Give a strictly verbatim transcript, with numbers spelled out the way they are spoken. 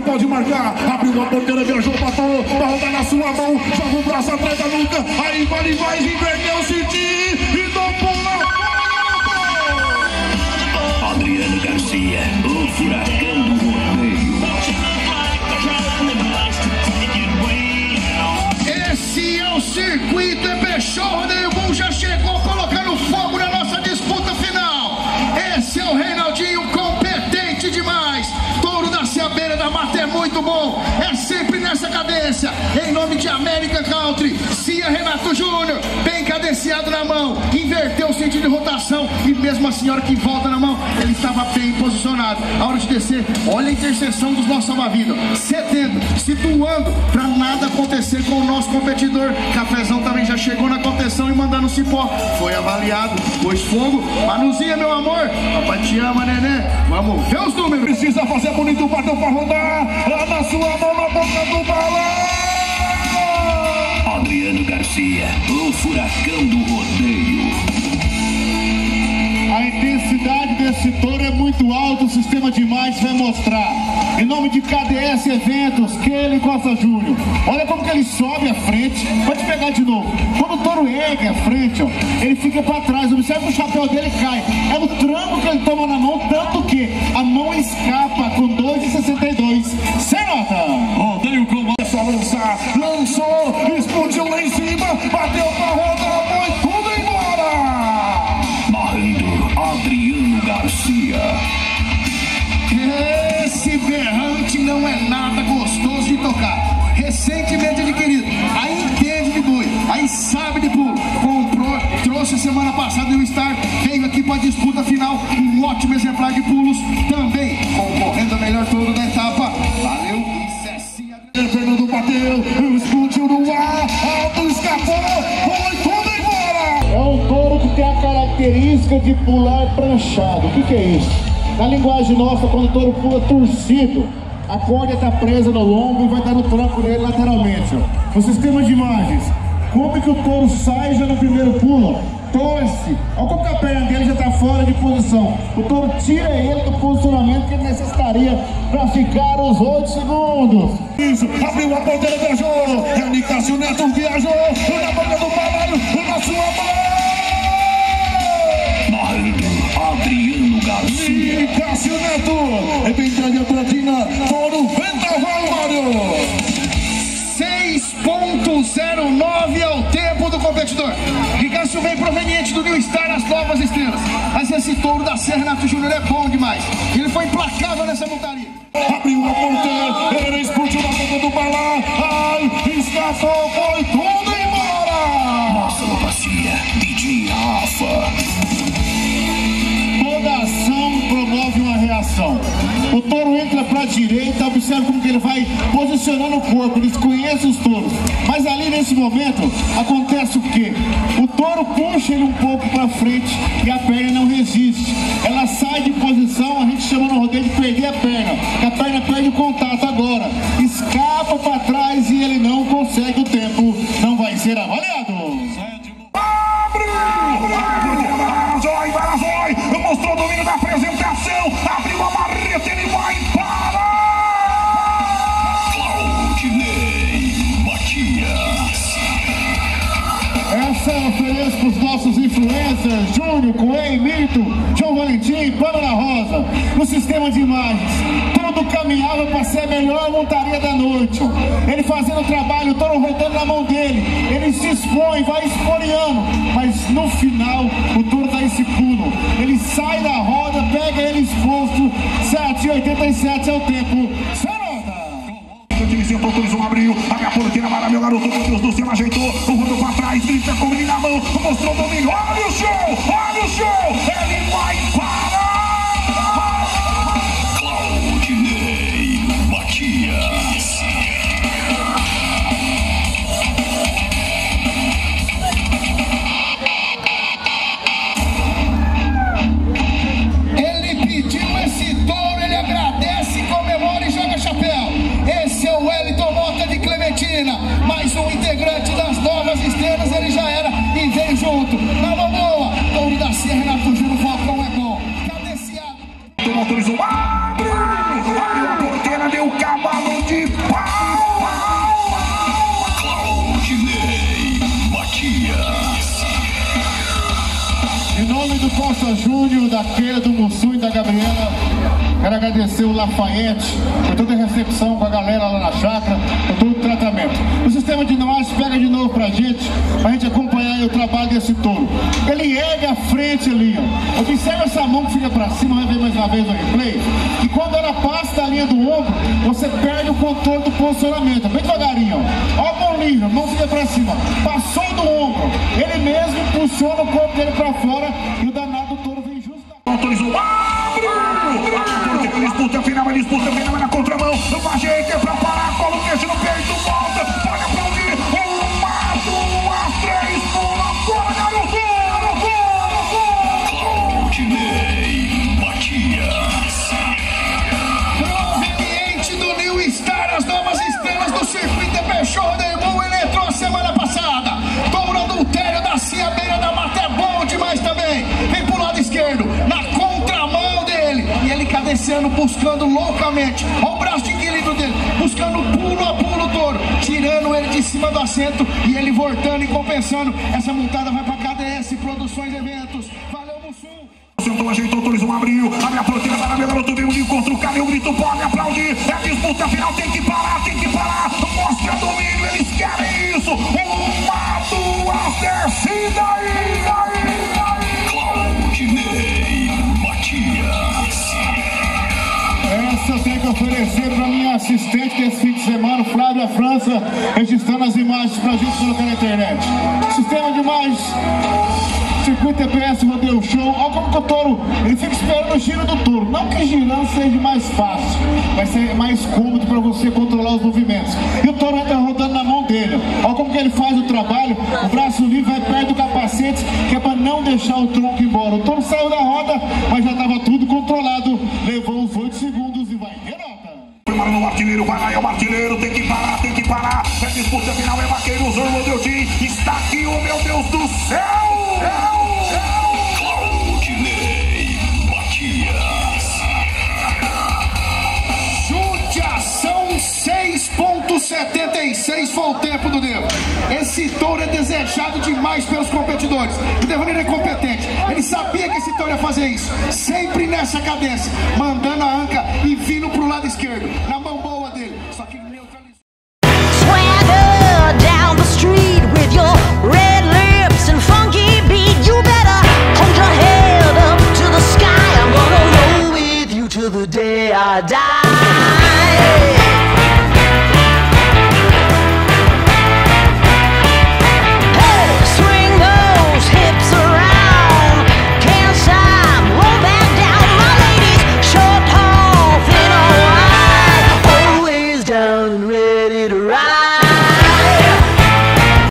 pode marcar. Abriu a porteira, viajou, passou, pra rodar na sua mão. Joga o braço atrás da nuca. Aí vai, vai, inverteu o sentido e topou na bola. Adriano Garcia, o furacão do rodeio. Esse é o circuito E B Show Rodeio Bull, já chegou colocando fogo na nossa disputa final. Esse é o Reinaldinho, competente demais. Touro da Ciabeira da Mata é muito bom, é sempre nessa cadência. Em nome de American Country, Cia Renato Júnior, bem cadenciado na mão, inverteu o sentido de rotação e mesmo a senhora que volta na mão, ele estava bem posicionado. A hora de descer, olha a interseção dos nossos salva-vidas, cedendo, situando para nada acontecer com o nosso competidor. Cafezão também já chegou na contenção e mandando cipó, foi avaliado, pôs fogo. Manuzinha, meu amor, papai te ama, neném. Vamos ver os números. Precisa fazer bonito o bateu pra rodar. Lá na sua mão, na boca do balão. Adriano Garcia, o furacão do rodeio. A intensidade desse touro é muito alta, o sistema de imagens vai mostrar. Em nome de K D S Eventos, Kelly Costa Júnior. Olha como que ele sobe à frente. Pode pegar de novo. Quando o touro ergue à frente, ó, ele fica para trás. Observe que o chapéu dele cai. É o tranco que ele toma na mão, tanto que a mão escapa com dois e sessenta e dois. Sem nota. Rodeio com essa lança. Lançou, explodiu lá em cima. Bateu pra rodar, foi tudo embora. Narrando Adriano Garcia. Esse berrante não é nada gostoso de tocar. Recentemente adquirido, aí entende de boi, aí sabe de pulo. Comprou, trouxe semana passada o Star, veio aqui para a disputa final. Um ótimo exemplar de pulos, também concorrendo a melhor touro da etapa. Valeu, Fernando bateu, explodiu no ar, alto escapou, foi tudo embora. É um touro que tem a característica de pular pranchado. O que, que é isso? Na linguagem nossa, quando o touro pula torcido, a corda está presa no lombo e vai dar no tronco dele lateralmente. Ó. No sistema de imagens, como é que o touro sai já no primeiro pulo? Torce. Olha como que a perna dele já está fora de posição. O touro tira ele do posicionamento que ele necessitaria para ficar os oito segundos. Isso, abriu a porteira, viajou. É Nicásio Neto, viajou. Na boca do balão, na sua mão. Adriano Garcia. Nicásio Neto, é bem grande a platina, touro vendaval, Mário. seis ponto zero nove é o tempo do competidor. Nicásio vem proveniente do New Star, as novas estrelas. Mas esse touro da Serra Renato Júnior é bom demais. Ele foi implacável nessa montaria. Abriu a porteira, ele explodiu na boca do balão. Ai, escapou, foi tudo embora. Nossa Bacia, D J Rafa. Toda ação promove uma reação. O touro entra para a direita, observa como que ele vai posicionando o corpo, eles conhecem os touros. Mas ali nesse momento acontece o quê? O touro puxa ele um pouco para frente e a perna não resiste. Ela sai de posição, a gente chama no rodeio de perder a perna. A perna perde o contato agora, escapa para trás e ele não consegue o tempo. Não vai ser avaliado. Mostrou o domínio da apresentação, abriu a marreta, ele vai para Claudinei Matias. Essa eu ofereço para os nossos influencers, Júnior, Coelho, Mito, João Valentim, Pamela Rosa. No sistema de imagens, tudo caminhava para ser a melhor montaria da noite. Ele fazendo o trabalho, o touro rodando na mão dele. Ele se expõe, vai esporeando, mas no final o touro dá esse pulo. Ele sai da roda, pega ele exposto. sete e oitenta e sete é o tempo. O time sentou, um abriu, abre a porteira, para meu garoto, meu Deus do céu, ajeitou, o rodo para trás, grita com ele na mão, mostrou o domínio, olha o show, olha o show, ele vai parar! Claudinei Matias. Ele pediu esse touro, ele agradece, comemora e joga chapéu. Esse é o Wellington Mota de Clementina, mais um integrante das novas estrelas, ele já era e veio junto. Na mão boa, touro da Serra Renato Júnior, o Falcão é bom. Cadeciado. Autorizou, abriu, abriu a porteira, deu cavalo. César Júnior, da Keila, do Mussu e da Gabriela. Quero agradecer o Lafayette por toda a recepção com a galera lá na chácara, por todo o tratamento. O sistema de nós pega de novo pra gente, pra gente acompanhar o trabalho desse touro. Ele ergue a frente ali, ó. Observa essa mão que fica pra cima, vai ver mais uma vez no replay. E quando ela passa da linha do ombro, você perde o controle do posicionamento. Bem devagarinho, ó. Ó a mão livre, a mão fica pra cima. Passou do ombro, ele mesmo impulsiona o corpo dele pra fora e o danado do touro vem justo. Autorizou, abriu! Disputa final, a disputa final é na contramão. O ajeite é pra parar, cola o queixo no peito, volta, pode aplaudir. Um mato, as três, pula, fora, garoto, garoto! Claudinei Matias. Proveniente do New Star, as novas estrelas do circuito Peixoto de Irmão, ele entrou a semana passada. Touro adultério da Cia, beira da mata, é bom demais também. Vem pro lado esquerdo, na contramão dele. E ele cadeceando, buscando loucamente. Olha o braço de equilíbrio dele, buscando pulo a pulo o touro, tirando ele de cima do assento e ele voltando e compensando. Essa montada vai pra K D S Produções Eventos. Valeu, Mussum! Sentou, ajeitou, autorizou, abriu. A minha porteira vai na minha garoto, veio de encontro, cadê o grito? Pode aplaudir. É disputa final, tem que parar, tem que parar. Mostra domínio, eles querem isso. Um mato, a descida aí, aí, aí. Claudinei Matias. Essa eu tenho que oferecer para minha assistente desse fim de semana, Flávia França, registrando as imagens pra gente colocar na internet. Sistema de imagens, circuito T P S, rodeio show. Olha como que o touro, ele fica esperando o giro do touro. Não que girando seja mais fácil, vai ser mais cômodo para você controlar os movimentos. E o touro entra rodando na mão dele. Olha como que ele faz o trabalho, o braço livre vai perto do capacete, que é para não deixar o tronco embora. O touro saiu da roda, mas já estava tudo controlado. Levou uns oito segundos e vai. Renata! Primeiro no artilheiro, vai lá, é o artilheiro, tem que parar, tem que parar. É disputa final, é vaqueiro, Zorro, meu time. Está aqui, oh meu Deus do céu! Claudinei Matias. Judiação seis ponto setenta e seis foi o tempo do Devo. Esse touro é desejado demais pelos competidores. O Devaneiro é competente. Ele sabia que esse touro ia fazer isso. Sempre nessa cadência, mandando a anca e vindo pro lado esquerdo. Na mão